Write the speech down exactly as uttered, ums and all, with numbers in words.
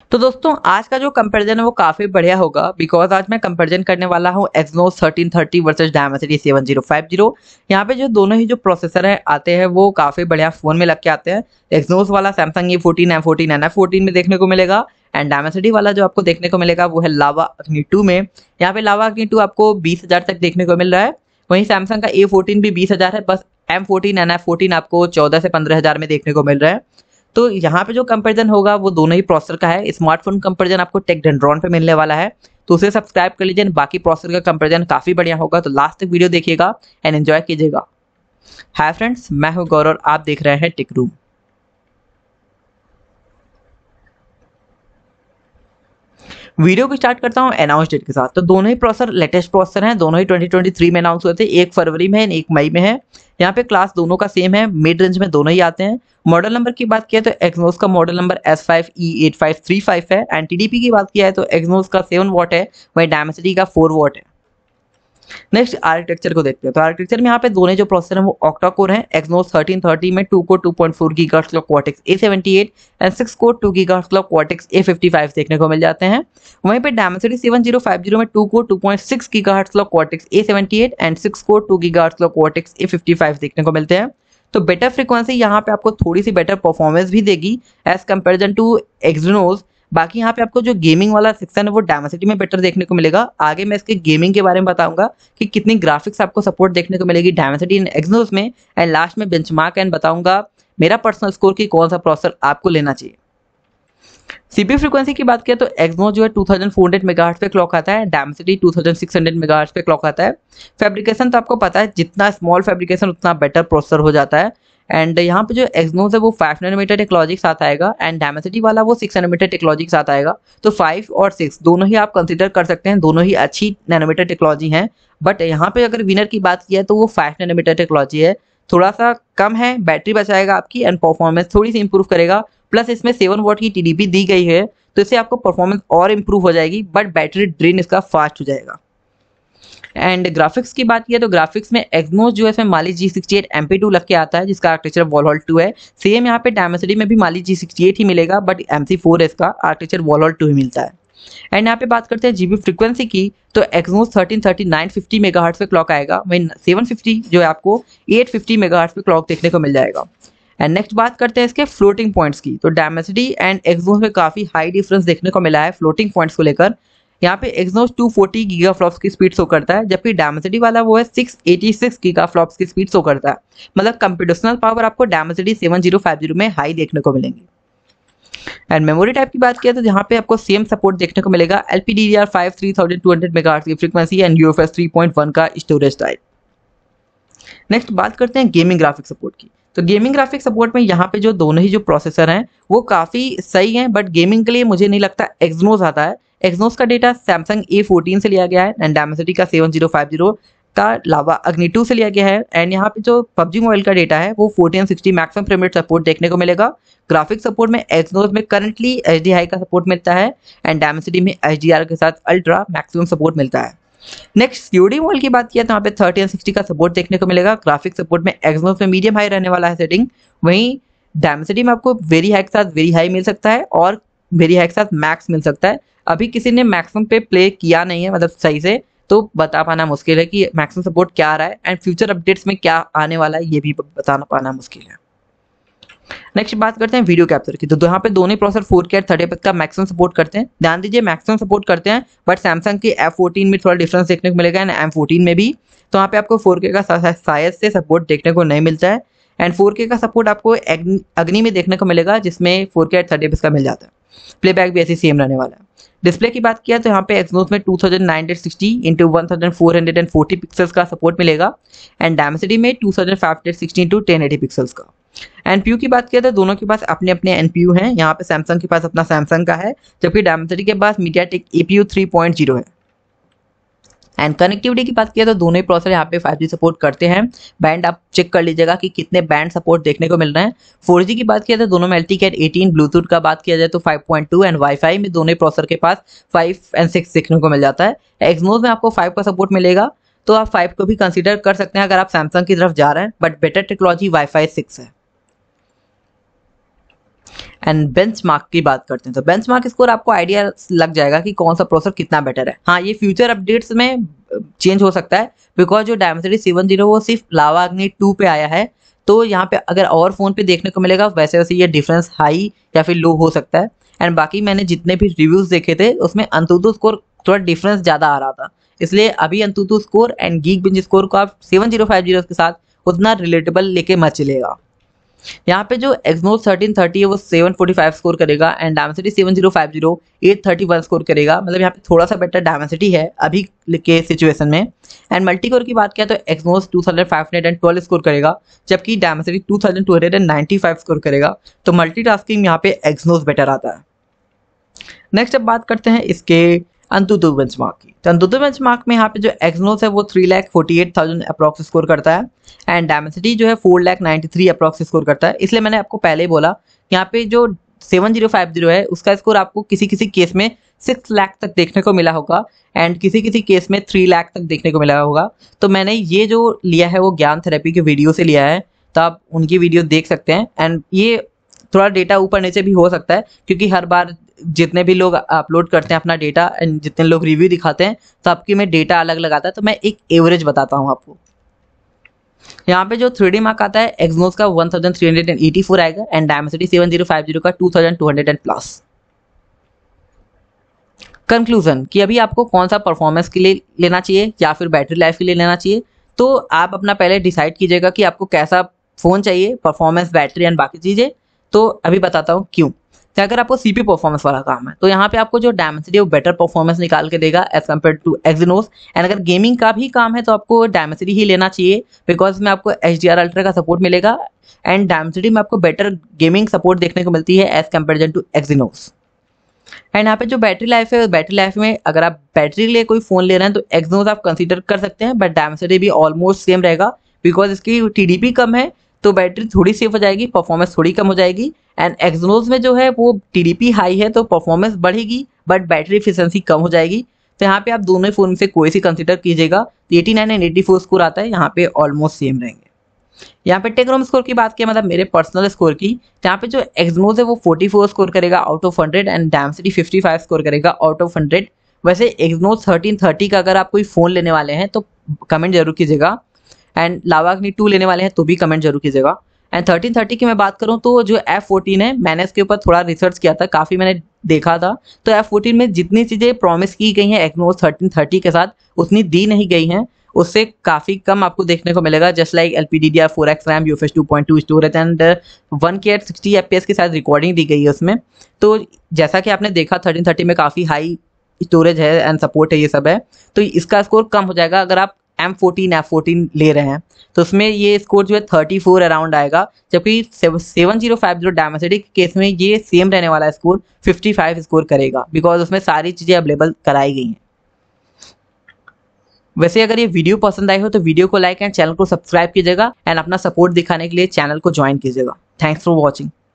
तो दोस्तों आज का जो कंपैरिजन है वो काफ़ी बढ़िया होगा बिकॉज आज मैं कंपैरिजन करने वाला हूँ Exynos thirteen thirty versus Dimensity seven zero five zero. यहाँ पे जो दोनों ही जो प्रोसेसर है आते हैं वो काफ़ी बढ़िया फ़ोन में लग के आते हैं। एक्सनोस वाला Samsung A fourteen M fourteen and F fourteen में देखने को मिलेगा एंड डायमेंसिटी वाला जो आपको देखने को मिलेगा वो है लावा अग्नि टू में। यहाँ पे लावा अग्नि टू आपको बीस हज़ार तक देखने को मिल रहा है। वहीं सैमसंग का ए फोर्टीन भी बीस हज़ार है, बस M fourteen and F fourteen आपको चौदह से पंद्रह हज़ार में देखने को मिल रहा है। तो यहाँ पे जो कंपैरिजन होगा वो दोनों ही प्रोसेसर का है। स्मार्टफोन कंपैरिजन आपको टेकडैंड्रॉन पे मिलने वाला है, तो उसे सब्सक्राइब कर लीजिए। बाकी प्रोसेसर का कंपैरिजन काफी बढ़िया होगा, तो लास्ट तक वीडियो देखिएगा एंड एंजॉय कीजिएगा। हाय फ्रेंड्स, मैं हूं गौरव, आप देख रहे हैं टेक रूम। वीडियो को स्टार्ट करता हूं अनाउंस डेट के साथ। तो दोनों ही प्रोसेसर लेटेस्ट प्रोसेसर हैं, दोनों ही ट्वेंटी ट्वेंटी थ्री में अनाउंस हुए थे। एक फरवरी में है, एक मई में है। यहाँ पे क्लास दोनों का सेम है, मिड रेंज में दोनों ही आते हैं। मॉडल नंबर की बात किया तो एक्सनोस का model number S five E eight five three five है एंड टीडीपी की बात किया है तो एक्सनोस का सेवन वॉट है, वही डायमेंसिटी का फोर वॉट है। नेक्स्ट आर्किटेक्चर को देखते हैं। तो आर्किटेक्चर में यहाँ पे दोनों जो प्रोसेसर हैं वो ऑक्टा कोर हैं। एक्सनोस थर्टीन थर्टी में two core two point four gigahertz clock Cortex A seventy eight and six core two gigahertz clock Cortex A fifty five देखने को मिल जाते हैं। वहीं पे Dimensity seven zero five zero में two core two point six gigahertz clock Cortex A seventy eight and six core two gigahertz clock Cortex A fifty five देखने को मिलते हैं। तो बेटर फ्रीक्वेंसी यहाँ पे आपको थोड़ी सी बेटर परफॉर्मेंस भी देगी एज कंपेरिजन टू एक्सनोस। बाकी यहाँ पे आपको जो गेमिंग वाला सेक्शन है वो डायमेंसिटी में बेटर देखने को मिलेगा। आगे मैं इसके गेमिंग के बारे में बताऊंगा कि कितनी ग्राफिक्स आपको सपोर्ट देखने को मिलेगी डायमेंसिटी एंड एक्सनोस में, एंड लास्ट में बेंचमार्क एंड बताऊंगा मेरा पर्सनल स्कोर की कौन सा प्रोसेसर आपको लेना चाहिए। सीपीयू फ्रीक्वेंसी की बात किया तो एक्सनोस जो है two thousand four hundred megahertz पे क्लॉक आता है, Dimensity two thousand six hundred megahertz पे क्लॉक आता है। फैब्रिकेशन तो आपको पता है, जितना स्मॉल फैब्रिकेशन उतना बेटर प्रोसेसर हो जाता है। एंड यहाँ पे जो एक्सनोस है वो फाइव नैनोमीटर टेक्नोलॉजी के साथ आएगा एंड डायमेंसिटी वाला वो सिक्स नैनोमीटर टेक्नोलॉजी के साथ आएगा। तो फाइव और सिक्स दोनों ही आप कंसिडर कर सकते हैं, दोनों ही अच्छी नैनोमीटर टेक्नोलॉजी हैं। बट यहाँ पे अगर विनर की बात की है तो वो फाइव नैनोमीटर टेक्नोलॉजी है, थोड़ा सा कम है, बैटरी बचाएगा आपकी एंड परफॉर्मेंस थोड़ी सी इंप्रूव करेगा। प्लस इसमें सेवन वॉट की टीडीपी दी गई है, तो इससे आपको परफॉर्मेंस और इंप्रूव हो जाएगी, बट बैटरी ड्रेन इसका फास्ट हो जाएगा। एंड ग्राफिक्स की बात की तो ग्राफिक्स में एक्सनोस जो है इसमें Mali G sixty eight M P two लग के आता है, जिसका आर्किटेक्चर वॉलहॉल टू है। सेम यहाँ पे डायमेंसिटी में भी माली जी सिक्सटी एट ही मिलेगा, बट एम सी फोर है, इसका आर्किटेक्चर वॉलहॉल टू ही मिलता है। एंड यहाँ पे बात करते हैं जीबी फ्रीक्वेंसी की, तो Exynos thirteen thirty nine fifty megahertz पे क्लॉक आएगा, वहीं सेवन फिफ्टी जो है आपको एट फिफ्टी मेगाहर्ट्ज़ पे क्लॉक देखने को मिल जाएगा। एंड नेक्स्ट बात करते हैं इसके फ्लोटिंग पॉइंट्स की। तो डायमेंसिटी एंड एक्सनोस में काफी हाई डिफरेंस देखने को मिला है फ्लोटिंग पॉइंट्स को लेकर। यहाँ पे एक्सनोस टू फोर्टी गीगाफ्लॉप्स की स्पीड शो करता है, जबकि डायमेंसिटी वाला वो है सिक्स एटी सिक्स गीगाफ्लॉप्स की स्पीड शो करता है। मतलब कंप्यूटेशनल पावर आपको Dimensity seven zero five zero में हाई देखने को मिलेंगी। एंड मेमोरी टाइप की बात किया तो यहाँ पे आपको सेम सपोर्ट देखने को मिलेगा, L P D D R five three thousand two hundred megahertz की frequency and U F S three point one का स्टोरेज टाइप। नेक्स्ट बात करते हैं गेमिंग ग्राफिक सपोर्ट की। तो गेमिंग ग्राफिक सपोर्ट में यहाँ पे जो दोनों ही जो प्रोसेसर हैं वो काफ़ी सही हैं, बट गेमिंग के लिए मुझे नहीं लगता एक्सनोस आता है। एक्सनोस का डेटा सैमसंग ए फोर्टीन से लिया गया है एंड डायमेंसिटी का सेवन ज़ीरो फाइव ज़ीरो का लावा अग्नि टू से लिया गया है। एंड यहाँ पे जो पबजी मोबाइल का डेटा है वो fourteen sixty maximum frame rate support देखने को मिलेगा। ग्राफिक सपोर्ट में एक्सनोस में करंटली एच डी हाई का सपोर्ट मिलता है एंड डायमेंसिटी में एच डी आर के साथ अल्ट्रा मैक्सिमम सपोर्ट मिलता है। नेक्स्ट सीओडी मोबाइल की बात किया तो यहाँ पे थर्टी एंड सिक्सटी का सपोर्ट देखने को मिलेगा। ग्राफिक सपोर्ट में एक्सनोस में मीडियम हाई रहने वाला है सेटिंग, वहीं डायमेंसिटी में आपको वेरी हाई के साथ वेरी हाई मिल सकता है और वेरी हाई के साथ मैक्स मिल सकता है। अभी किसी ने मैक्सिमम पे प्ले किया नहीं है, मतलब सही से, तो बता पाना मुश्किल है कि मैक्सिमम सपोर्ट क्या आ रहा है एंड फ्यूचर अपडेट्स में क्या आने वाला है ये भी बताना पाना मुश्किल है। नेक्स्ट बात करते हैं वीडियो कैप्चर की। तो यहाँ पे दोनों processor four K thirty F का मैक्सिमम सपोर्ट करते हैं। ध्यान दीजिए मैक्सिमम सपोर्ट करते हैं, बट सैमसंग की एफ फोर्टीन में थोड़ा डिफरेंस देखने को मिलेगा एंड एम फोर्टीन में भी। तो यहाँ पे आपको फोर के का शायद से सपोर्ट देखने को नहीं मिलता है एंड फोर के का सपोर्ट आपको अग्नि में देखने को मिलेगा, जिसमें फोर के थर्टी एफ का मिल जाता है। प्लेबैक भी ऐसी सेम रहने वाला है। डिस्प्ले की बात किया तो यहाँ पे एक्सनोस में two thousand nine hundred sixty into one thousand four hundred forty pixels का सपोर्ट मिलेगा एंड डायमेंसिटी में two thousand five hundred sixty into ten eighty pixels का। एनपीयू की बात किया तो दोनों के पास अपने अपने एनपीयू हैं। यहाँ पे सैमसंग के पास अपना सैमसंग का है, जबकि डायमेंसिटी के पास MediaTek APU three point zero है। एंड कनेक्टिविटी की बात किया तो दोनों ही प्रोसेसर यहाँ पे फाइव जी सपोर्ट करते हैं। बैंड आप चेक कर लीजिएगा कि कितने बैंड सपोर्ट देखने को मिल रहे हैं। फोर जी की बात किया तो दोनों में L T cat eighteen, Bluetooth का बात किया जाए तो five point two and wifi में दोनों प्रोसेसर के पास फाइव एंड सिक्स देखने को मिल जाता है। एक्सनोस में आपको फाइव का सपोर्ट मिलेगा, तो आप फाइव को भी कंसिडर कर सकते हैं अगर आप सैमसंग की तरफ जा रहे हैं, but better technology wifi six है। एंड बेंचमार्क की बात करते हैं तो बेंचमार्क स्कोर आपको आइडिया लग जाएगा कि कौन सा प्रोसेसर कितना बेटर है। हाँ, ये फ्यूचर अपडेट्स में चेंज हो सकता है बिकॉज जो डायमेंसिटी सेवन जीरो वो सिर्फ लावा अग्नि टू पे आया है, तो यहाँ पे अगर और फोन पे देखने को मिलेगा वैसे वैसे ये डिफरेंस हाई या फिर लो हो सकता है। एंड बाकी मैंने जितने भी रिव्यूज देखे थे उसमें अंतुतु स्कोर थोड़ा डिफरेंस ज़्यादा आ रहा था, इसलिए अभी AnTuTu score and Geekbench score को आप सेवन जीरो फाइव जीरो के साथ उतना रिलेटेबल लेके मत चलेगा। यहाँ पे जो एक्सनोस थर्टीन थर्टी है वो सेवन फोर्टी फाइव स्कोर करेगा and Dimensity seven zero five zero eight thirty one score करेगा, मतलब यहाँ पे थोड़ा सा बेटर डायमेंसिटी है अभी के सिचुएशन में। एंड मल्टी कोर की बात किया तो Exynos two thousand five hundred twelve score करेगा जबकि Dimensity two thousand two hundred ninety five score करेगा, तो मल्टीटास्किंग यहाँ पे एक्सनोस बेटर आता है। नेक्स्ट अब बात करते हैं इसके अंतुतु बेंचमार्क की। तो अंतुतु बेंचमार्क में यहाँ पे जो एक्सनोस है वो three lakh forty eight thousand approx score करता है एंड डायमेंसिटी जो है four lakh ninety three approx score करता है। इसलिए मैंने आपको पहले ही बोला यहाँ पे जो सेवन जीरो फाइव जीरो है उसका स्कोर आपको किसी किसी केस में सिक्स लाख तक देखने को मिला होगा एंड किसी किसी केस में थ्री लाख तक देखने को मिला होगा। तो मैंने ये जो लिया है वो ज्ञान थेरेपी के वीडियो से लिया है, तो आप उनकी वीडियो देख सकते हैं। एंड ये थोड़ा डेटा ऊपर नीचे भी हो सकता है क्योंकि हर बार जितने भी लोग अपलोड करते हैं अपना डेटा एंड जितने लोग रिव्यू दिखाते हैं तो आपकी में डेटा अलग अलग आता है, तो मैं एक एवरेज बताता हूँ आपको। यहाँ पे जो थ्री डी मार्क आता है एक्सनोस का one thousand three hundred eighty four आएगा and Dimensity seven zero five zero का two thousand two hundred plus. Conclusion कि अभी आपको कौन सा परफॉर्मेंस के लिए लेना चाहिए या फिर बैटरी लाइफ के लिए लेना चाहिए, तो आप अपना पहले डिसाइड कीजिएगा कि आपको कैसा फ़ोन चाहिए, परफॉर्मेंस, बैटरी एंड बाकी चीज़ें। तो अभी बताता हूँ क्यों। तो अगर आपको सीपी परफॉर्मेंस वाला काम है तो यहाँ पे आपको जो डायमेंसिटी है वो बेटर परफॉर्मेंस निकाल के देगा as compare to Exynos. And अगर गेमिंग का भी काम है तो आपको डायमेंसिटी ही लेना चाहिए बिकॉज में आपको एच डी आर अल्ट्रा का सपोर्ट मिलेगा एंड डायमेंसिटी में आपको बेटर गेमिंग सपोर्ट देखने को मिलती है as comparison to Exynos. And यहाँ पे जो बैटरी लाइफ है बैटरी लाइफ में अगर आप बैटरी के लिए कोई फ़ोन ले रहे हैं तो एक्सनोस आप कंसीडर कर सकते हैं, बट डायमेंसिटी भी ऑलमोस्ट सेम रहेगा बिकॉज इसकी टीडीपी कम है तो बैटरी थोड़ी सेफ हो जाएगी, परफॉर्मेंस थोड़ी कम हो जाएगी। एंड एक्सनोस में जो है वो टीडीपी हाई है तो परफॉर्मेंस बढ़ेगी बट बैटरी एफिशिएंसी कम हो जाएगी। तो यहाँ पे आप दोनों फोन से कोई सी कंसीडर कीजिएगा। Eighty nine and eighty four score आता है, यहाँ पे ऑलमोस्ट सेम रहेंगे। यहाँ पे टेक्रोम स्कोर की बात किया मतलब मेरे पर्सनल स्कोर की, यहाँ पे जो एक्सनोस है वो फोर्टी फोर स्कोर करेगा out of hundred and Dimensity fifty five score करेगा आउट ऑफ हंड्रेड। वैसे एक्सनोस थर्टीन थर्टी का अगर आप कोई फ़ोन लेने वाले हैं तो कमेंट जरूर कीजिएगा एंड लावा अग्नि टू लेने वाले हैं तो भी कमेंट जरूर कीजिएगा। एंड थर्टीन थर्टी की मैं बात करूं तो जो एफ फोर्टीन है मैंने इसके ऊपर थोड़ा रिसर्च किया था, काफ़ी मैंने देखा था, तो एफ फोर्टीन में जितनी चीज़ें प्रॉमिस की गई हैं एक्सनोस थर्टीन थर्टी के साथ उतनी दी नहीं गई हैं, उससे काफ़ी कम आपको देखने को मिलेगा। Just like L P D D R four X RAM, UFS two point two storage and one K at sixty F P S के साथ रिकॉर्डिंग दी गई है उसमें। तो जैसा कि आपने देखा थर्टीन थर्टी में काफ़ी हाई स्टोरेज है एंड सपोर्ट है, ये सब है, तो इसका स्कोर कम हो जाएगा। अगर आप एम फोर्टीन एफ फोर्टीन ले रहे हैं तो उसमें ये स्कोर जो है थर्टी फोर अराउंड आएगा, जबकि seven zero five zero Dimensity के केस में ये सेम रहने वाला स्कोर फिफ्टी फाइव स्कोर करेगा बिकॉज उसमें सारी चीज़ें अवेलेबल कराई गई हैं। वैसे अगर ये वीडियो पसंद आई हो तो वीडियो को लाइक एंड चैनल को सब्सक्राइब कीजिएगा एंड अपना सपोर्ट दिखाने के लिए चैनल को ज्वाइन कीजिएगा। Thanks for watching.